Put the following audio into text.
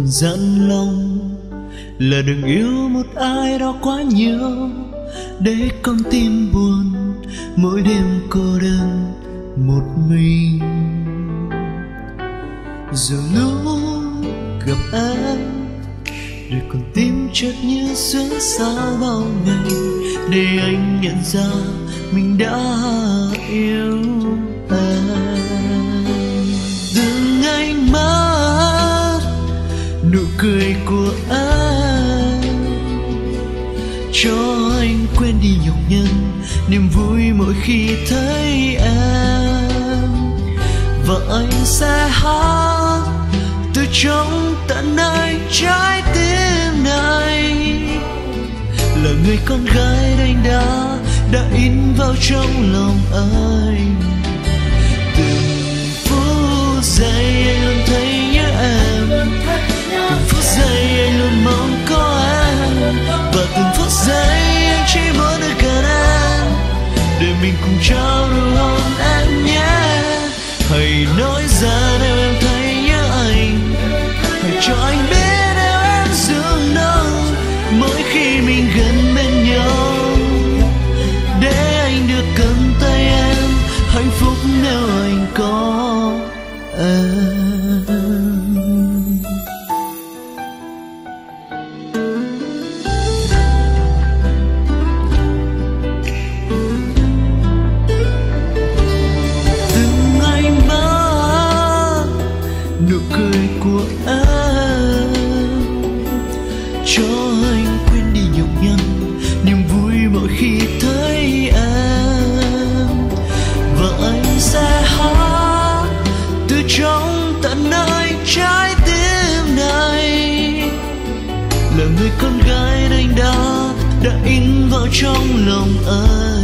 thường dặn lòng là đừng yêu một ai đó quá nhiều, để con tim buồn mỗi đêm cô đơn một mình. Rồi lúc gặp anh, để con tim chợt như xuyến sao bao ngày, để anh nhận ra mình đã yêu anh. Từng ánh mắt, nụ cười của anh cho anh quên đi nhọc nhằn niềm vui mỗi khi thấy em. Và anh sẽ hát từ trong tận nơi trái tim này, là người con gái đanh đá đã in vào trong lòng anh. Từng phút giây anh luôn thấy nhớ em, từng phút giây anh luôn mong có em, và từng phút giây anh chỉ muốn được gần em, để mình cùng trao nụ hôn em nhé. Hãy nói ra nếu em thấy nhớ anh, hãy cho anh biết nếu em dừng đâu mỗi khi mình gần bên nhau, để anh được cầm tay em, hạnh phúc nếu anh có em. Từng ánh mắt, nụ cười của em cho anh quên đi nhọc nhằn niềm vui mỗi khi thấy em. Và anh sẽ hát từ trong tận nơi trái tim này, là người con gái đanh đá đã in vào trong lòng anh.